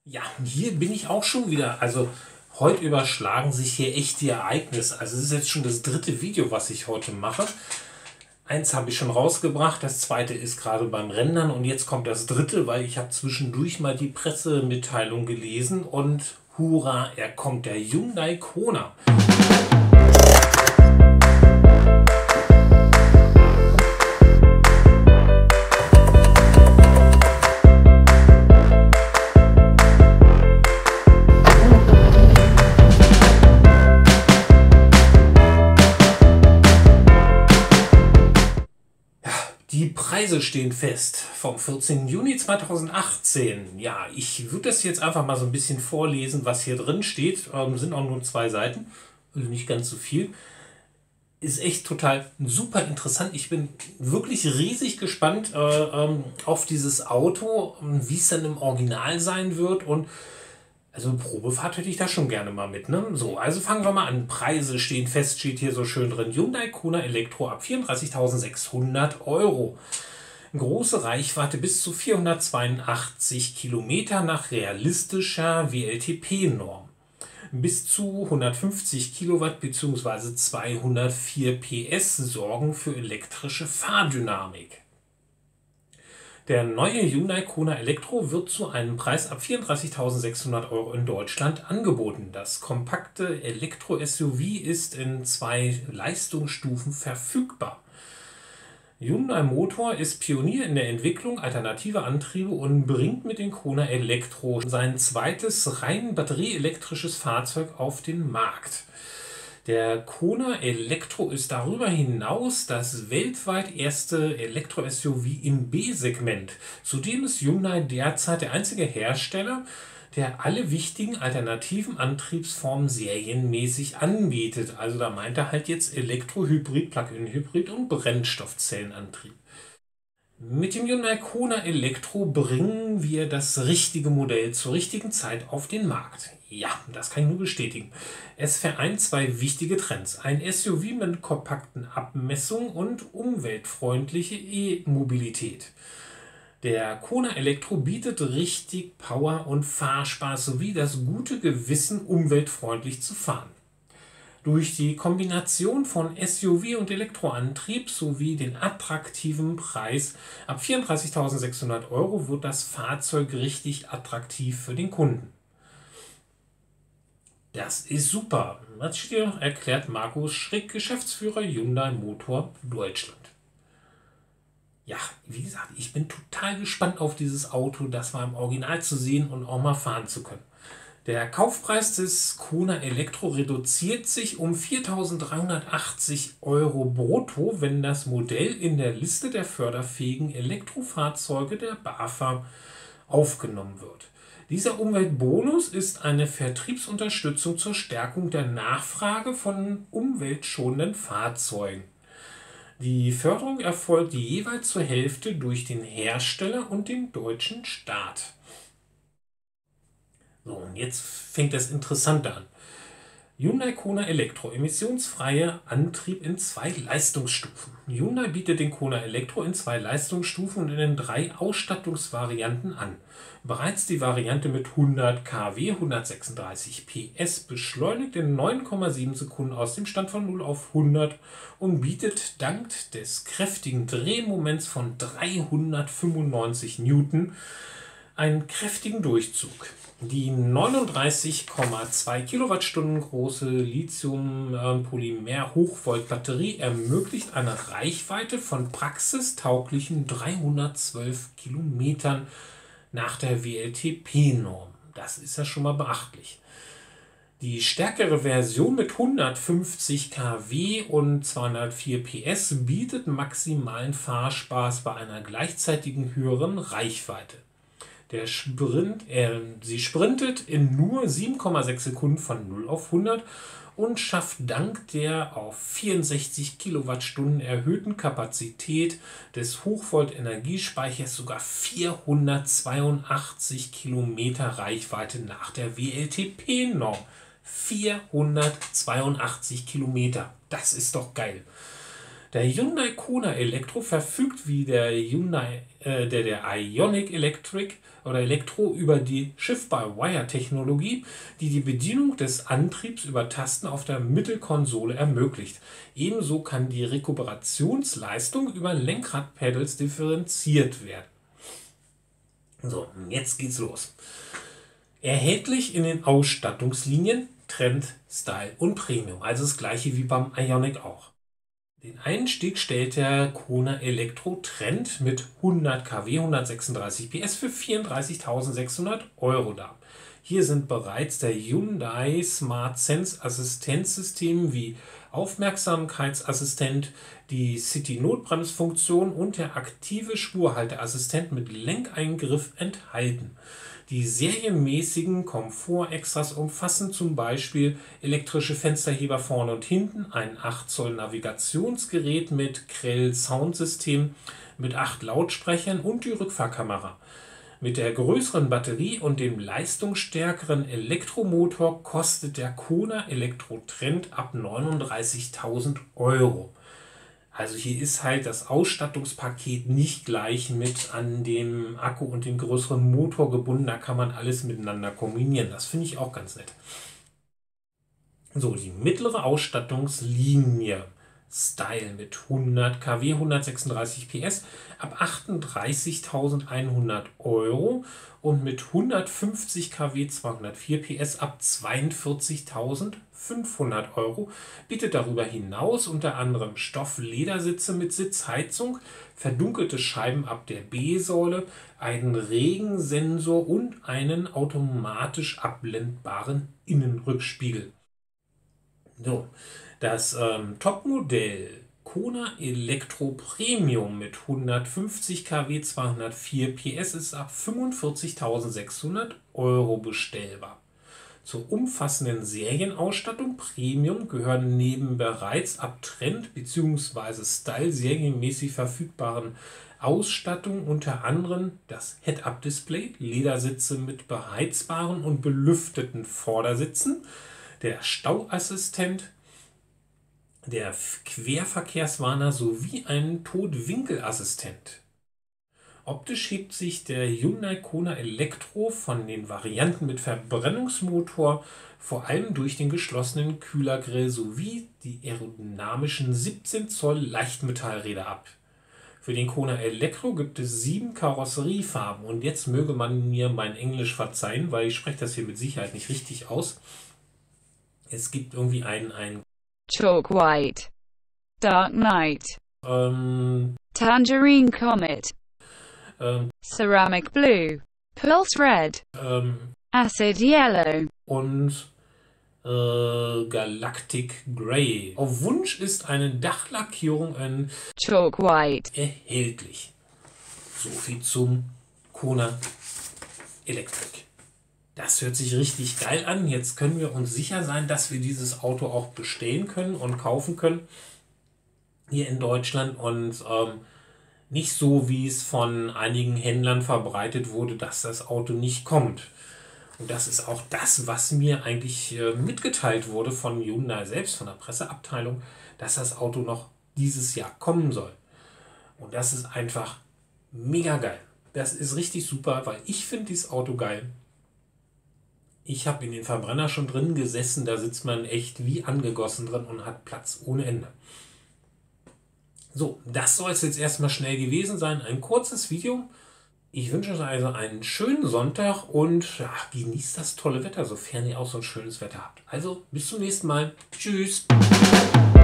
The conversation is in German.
Ja, hier bin ich auch schon wieder. Also heute überschlagen sich hier echt die Ereignisse. Also es ist jetzt schon das dritte Video, was ich heute mache. Eins habe ich schon rausgebracht, das zweite ist gerade beim Rendern und jetzt kommt das dritte, weil ich habe zwischendurch mal die Pressemitteilung gelesen und hurra, er kommt, der Hyundai Kona. Die Preise stehen fest vom 14. Juni 2018. Ja, ich würde das jetzt einfach mal so ein bisschen vorlesen, was hier drin steht. Sind auch nur 2 Seiten, also nicht ganz so viel. Ist echt total super interessant. Ich bin wirklich riesig gespannt auf dieses Auto, wie es dann im Original sein wird. Und also eine Probefahrt hätte ich da schon gerne mal mit, ne? So, also fangen wir mal an. Preise stehen fest, steht hier so schön drin. Hyundai Kona Elektro ab 34.600 Euro. Große Reichweite bis zu 482 Kilometer nach realistischer WLTP-Norm. Bis zu 150 Kilowatt bzw. 204 PS sorgen für elektrische Fahrdynamik. Der neue Hyundai Kona Elektro wird zu einem Preis ab 34.600 Euro in Deutschland angeboten. Das kompakte Elektro-SUV ist in 2 Leistungsstufen verfügbar. Hyundai Motor ist Pionier in der Entwicklung alternativer Antriebe und bringt mit dem Kona Elektro sein zweites rein batterieelektrisches Fahrzeug auf den Markt. Der Kona Elektro ist darüber hinaus das weltweit erste Elektro-SUV im B-Segment. Zudem ist Hyundai derzeit der einzige Hersteller, der alle wichtigen alternativen Antriebsformen serienmäßig anbietet. Also da meint er halt jetzt Elektro-Hybrid, Plug-in-Hybrid und Brennstoffzellenantrieb. Mit dem Hyundai Kona Elektro bringen wir das richtige Modell zur richtigen Zeit auf den Markt. Ja, das kann ich nur bestätigen. Es vereint 2 wichtige Trends. Ein SUV mit kompakten Abmessungen und umweltfreundliche E-Mobilität. Der Kona Elektro bietet richtig Power und Fahrspaß sowie das gute Gewissen, umweltfreundlich zu fahren. Durch die Kombination von SUV und Elektroantrieb sowie den attraktiven Preis ab 34.600 Euro wird das Fahrzeug richtig attraktiv für den Kunden. Das ist super. Das steht hier noch erklärt Markus Schrick, Geschäftsführer Hyundai Motor Deutschland. Ja, wie gesagt, ich bin total gespannt auf dieses Auto, das mal im Original zu sehen und auch mal fahren zu können. Der Kaufpreis des Kona Elektro reduziert sich um 4.380 Euro brutto, wenn das Modell in der Liste der förderfähigen Elektrofahrzeuge der BAFA aufgenommen wird. Dieser Umweltbonus ist eine Vertriebsunterstützung zur Stärkung der Nachfrage von umweltschonenden Fahrzeugen. Die Förderung erfolgt jeweils zur Hälfte durch den Hersteller und den deutschen Staat. So, und jetzt fängt das Interessante an. Hyundai Kona Elektro, emissionsfreier Antrieb in 2 Leistungsstufen. Hyundai bietet den Kona Elektro in 2 Leistungsstufen und in den 3 Ausstattungsvarianten an. Bereits die Variante mit 100 kW, 136 PS beschleunigt in 9,7 Sekunden aus dem Stand von 0 auf 100 und bietet dank des kräftigen Drehmoments von 395 Newton einen kräftigen Durchzug. Die 39,2 Kilowattstunden große Lithium-Polymer-Hochvolt-Batterie ermöglicht eine Reichweite von praxistauglichen 312 Kilometern nach der WLTP-Norm. Das ist ja schon mal beachtlich. Die stärkere Version mit 150 kW und 204 PS bietet maximalen Fahrspaß bei einer gleichzeitigen höheren Reichweite. Sie sprintet in nur 7,6 Sekunden von 0 auf 100 und schafft dank der auf 64 Kilowattstunden erhöhten Kapazität des Hochvolt-Energiespeichers sogar 482 Kilometer Reichweite nach der WLTP-Norm. 482 Kilometer, das ist doch geil. Der Hyundai Kona Elektro verfügt wie der der Ioniq Electric oder Elektro über die Shift-by-Wire-Technologie, die die Bedienung des Antriebs über Tasten auf der Mittelkonsole ermöglicht. Ebenso kann die Rekuperationsleistung über Lenkradpedals differenziert werden. So, jetzt geht's los. Erhältlich in den Ausstattungslinien Trend, Style und Premium, also das gleiche wie beim Ioniq auch. Den Einstieg stellt der Kona Elektro Trend mit 100 kW, 136 PS für 34.600 € dar. Hier sind bereits der Hyundai Smart Sense Assistenzsystem wie Aufmerksamkeitsassistent, die City-Notbremsfunktion und der aktive Spurhalteassistent mit Lenkeingriff enthalten. Die serienmäßigen Komfortextras umfassen zum Beispiel elektrische Fensterheber vorne und hinten, ein 8 Zoll Navigationsgerät mit Krell Soundsystem mit 8 Lautsprechern und die Rückfahrkamera. Mit der größeren Batterie und dem leistungsstärkeren Elektromotor kostet der Kona Elektro Trend ab 39.000 €. Also hier ist halt das Ausstattungspaket nicht gleich mit an dem Akku und dem größeren Motor gebunden. Da kann man alles miteinander kombinieren. Das finde ich auch ganz nett. So, die mittlere Ausstattungslinie. Style mit 100 kW, 136 PS ab 38.100 € und mit 150 kW, 204 PS ab 42.500 € bietet darüber hinaus unter anderem Stoff-Ledersitze mit Sitzheizung, verdunkelte Scheiben ab der B-Säule, einen Regensensor und einen automatisch abblendbaren Innenrückspiegel. So, das Topmodell Kona Elektro Premium mit 150 kW, 204 PS ist ab 45.600 € bestellbar. Zur umfassenden Serienausstattung Premium gehören neben bereits ab Trend bzw. Style serienmäßig verfügbaren Ausstattung unter anderem das Head-Up-Display, Ledersitze mit beheizbaren und belüfteten Vordersitzen, der Stauassistent, der Querverkehrswarner sowie ein Totwinkelassistent. Optisch hebt sich der Hyundai Kona Elektro von den Varianten mit Verbrennungsmotor vor allem durch den geschlossenen Kühlergrill sowie die aerodynamischen 17 Zoll Leichtmetallräder ab. Für den Kona Elektro gibt es 7 Karosseriefarben und jetzt möge man mir mein Englisch verzeihen, weil ich spreche das hier mit Sicherheit nicht richtig aus. Es gibt irgendwie ein Chalk White, Dark Knight, Tangerine Comet, Ceramic Blue, Pulse Red, Acid Yellow und Galactic Grey. Auf Wunsch ist eine Dachlackierung in Chalk White erhältlich. So viel zum Kona Electric. Das hört sich richtig geil an. Jetzt können wir uns sicher sein, dass wir dieses Auto auch bestellen können und kaufen können hier in Deutschland und nicht so, wie es von einigen Händlern verbreitet wurde, dass das Auto nicht kommt. Und das ist auch das, was mir eigentlich mitgeteilt wurde von Hyundai selbst, von der Presseabteilung, dass das Auto noch dieses Jahr kommen soll. Und das ist einfach mega geil. Das ist richtig super, weil ich finde dieses Auto geil. Ich habe in den Verbrenner schon drin gesessen, da sitzt man echt wie angegossen drin und hat Platz ohne Ende. So, das soll es jetzt erstmal schnell gewesen sein. Ein kurzes Video. Ich wünsche euch also einen schönen Sonntag und ja, genießt das tolle Wetter, sofern ihr auch so ein schönes Wetter habt. Also bis zum nächsten Mal. Tschüss.